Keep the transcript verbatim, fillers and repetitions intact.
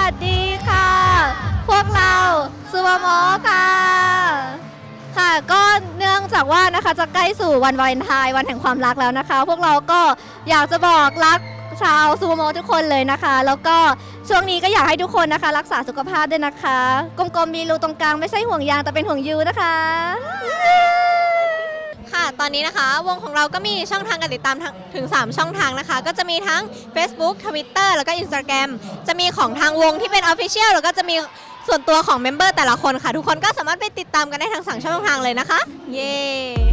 วัสดีค่ะ พวกเราซูวามอค่ะค่ะก็เนื่องจากว่านะคะจะใกล้สู่วันวาเลนไทน์วันแห่งความรักแล้วนะคะ พวกเราก็อยากจะบอกรักชาวซูวามอทุกคนเลยนะคะ แล้วก็ช่วงนี้ก็อยากให้ทุกคนนะคะรักษาสุขภาพด้วยนะคะกลมๆมีรูตรงกลางไม่ใช่ห่วงยางแต่เป็นห่วงยูนะคะค่ะตอนนี้นะคะวงของเราก็มีช่องทางการติดตามถึงสามช่องทางนะคะก็จะมีทั้ง Facebook Twitter แล้วก็ Instagram จะมีของทางวงที่เป็น Official แล้วก็จะมีส่วนตัวของเมมเบอร์แต่ละคนค่ะทุกคนก็สามารถไปติดตามกันได้ทั้งสามช่องทางเลยนะคะเย้